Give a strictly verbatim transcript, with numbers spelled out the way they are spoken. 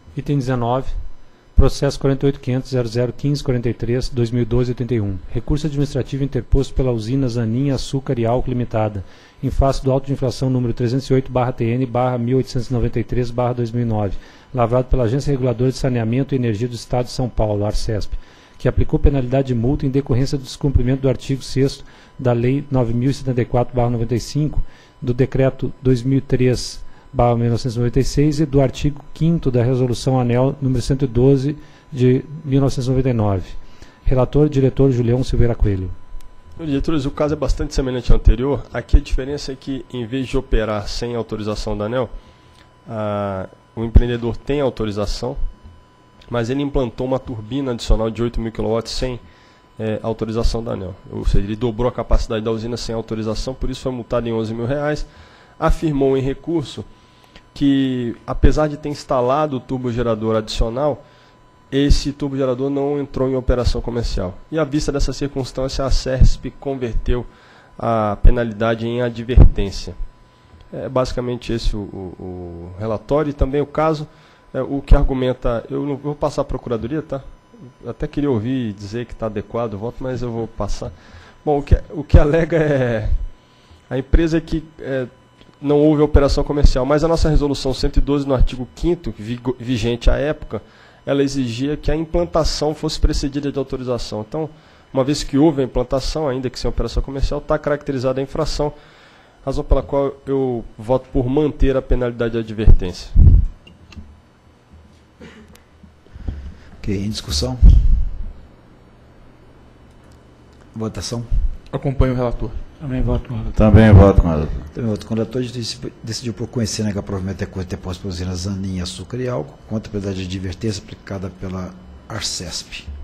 Item dezenove. Processo quarenta e oito ponto quinhentos ponto zero zero ponto quinze ponto quarenta e três ponto dois mil e doze ponto oitenta e um. Recurso administrativo interposto pela usina Zanin Açúcar e Álcool Limitada, em face do auto de infração número trezentos e oito barra T N barra mil oitocentos e noventa e três barra dois mil e nove, lavrado pela Agência Reguladora de Saneamento e Energia do Estado de São Paulo, ARCESP, que aplicou penalidade de multa em decorrência do descumprimento do artigo sexto da Lei nove mil e setenta e quatro barra noventa e cinco, do Decreto dois mil e três barra mil novecentos e noventa e seis e do artigo quinto da Resolução ANEEL número cento e doze de mil novecentos e noventa e nove. Relator, diretor Julião Silveira Coelho. Diretores, o caso é bastante semelhante ao anterior. Aqui a diferença é que, em vez de operar sem autorização da ANEEL, a, o empreendedor tem autorização, mas ele implantou uma turbina adicional de oito mil quilowatts sem é, autorização da ANEEL. Ou seja, ele dobrou a capacidade da usina sem autorização, por isso foi multado em onze mil reais. Afirmou em recurso que, apesar de ter instalado o turbogerador adicional, esse turbogerador não entrou em operação comercial. E à vista dessa circunstância, a CERSP converteu a penalidade em advertência. É basicamente esse o, o, o relatório e também o caso, é, o que argumenta... Eu não vou passar a procuradoria, tá? Eu até queria ouvir dizer que está adequado o voto, mas eu vou passar. Bom, o que, o que alega é a empresa que é, não houve operação comercial, mas a nossa resolução cento e doze, no artigo quinto, vigente à época, ela exigia que a implantação fosse precedida de autorização. Então, uma vez que houve a implantação, ainda que sem operação comercial, está caracterizada a infração, razão pela qual eu voto por manter a penalidade de advertência. Ok, em discussão? Votação? Acompanho o relator. Também voto com o relator. Também voto com o relator. Também voto com o relator. Decidiu por conhecer que a provimento é coisa interposta pela usina Zanin Açúcar e Álcool, contra a penalidade de advertência aplicada pela ARCESP.